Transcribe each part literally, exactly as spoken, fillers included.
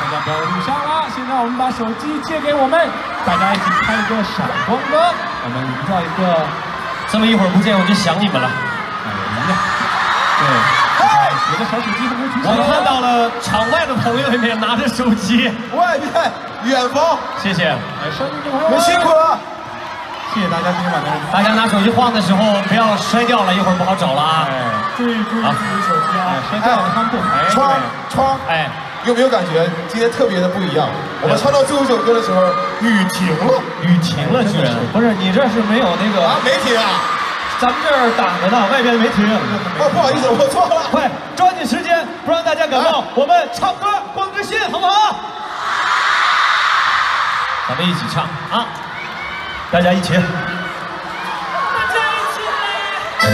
大家不要录像了。现在我们把手机借给我们，大家一起拍一个闪光灯，我们营造一个。 这么一会儿不见我就想你们了。 哎呀，对，有的小手机还没有举起来。 我看到了场外的朋友里面拿着手机， 外面远方， 谢谢。 哎，手机的朋友我们辛苦了。 谢谢大家今天晚上。 大家拿手机晃的时候不要摔掉了，一会儿不好找了啊！ 哎，注意注意注意手机啊！摔掉了看不哎， 窗窗哎， 有没有感觉今天特别的不一样？我们唱到最后一首歌的时候，雨停了， 雨停了居然！不是你这是没有那个啊？没停啊？ 咱们这儿挡着呢，外边没停。 哦，不好意思，我错了。 快抓紧时间，不让大家感冒。我们唱歌光着信，好不好？咱们一起唱啊！ 大家一起，大家一起来！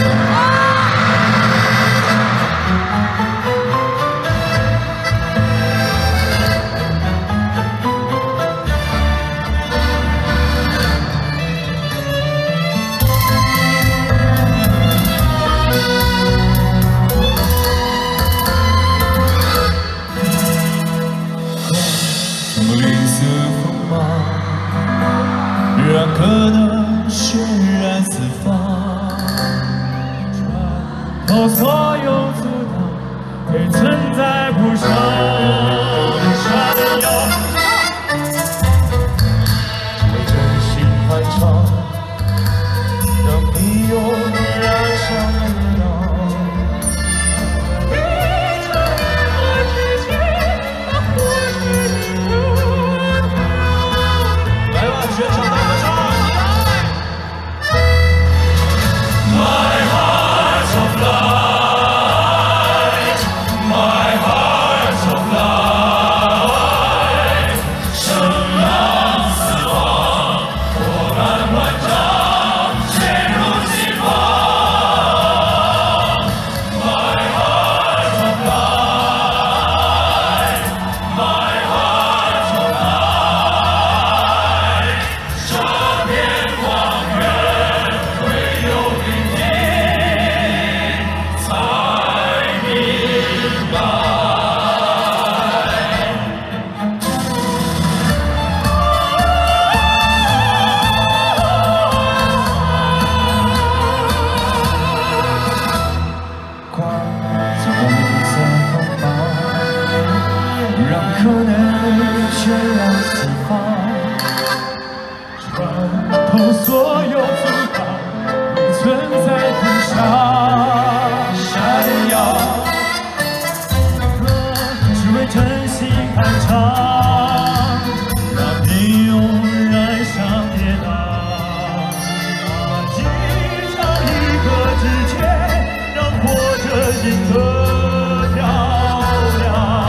绿色锋芒。 让可能渲染四方，穿透所有阻挡，也存在不上的闪耀。只为真心欢唱，让你永燃烧热闹。你在我之前，我是你的。来吧，全场大合唱。 可能渲染四方，穿透所有阻挡，你存在不上闪耀。只为真心弹唱，让你永燃上跌宕。一场一个之间，让活着赢得漂亮。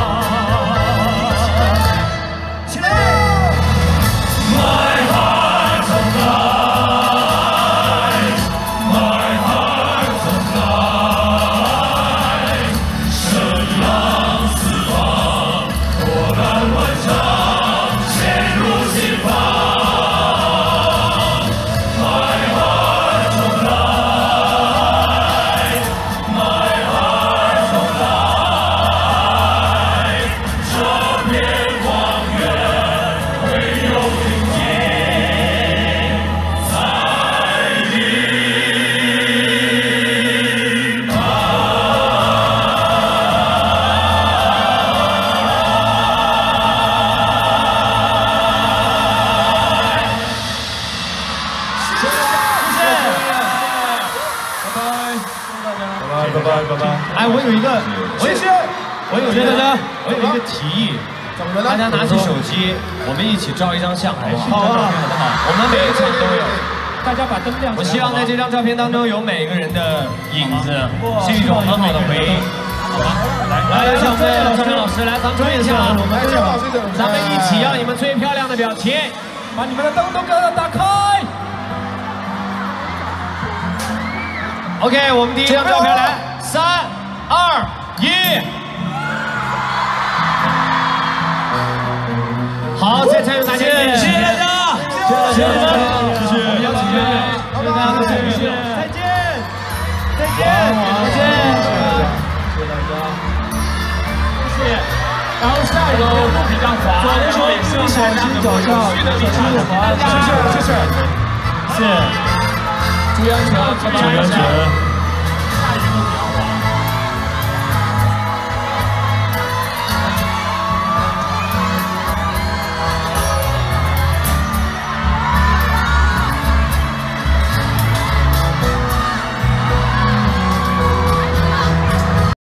哎，我有一个，我有，我有一个，我有一个提议，大家拿起手机，我们一起照一张相，好不好？好啊，好不好？我们每一场都有， 大家把灯亮起来。 我希望在这张照片当中有每个人的影子，是一种很好的回忆，好吧？来，有请我们赵晨老师，来，咱们追一下，咱们一起让你们最漂亮的表情， 把你们的灯都给我打开。 OK， 我们第一张照片来，三、二、一，好，再参与大家，谢谢大家，谢谢大家，谢谢，我们邀请乐队，谢谢大家的参与，再见，再见，再见，谢谢大家，谢谢。 然后下一个路比较滑， 左的时候也是小心脚下， 去的比较滑。 谢谢谢谢。 是朱元哲，朱元哲。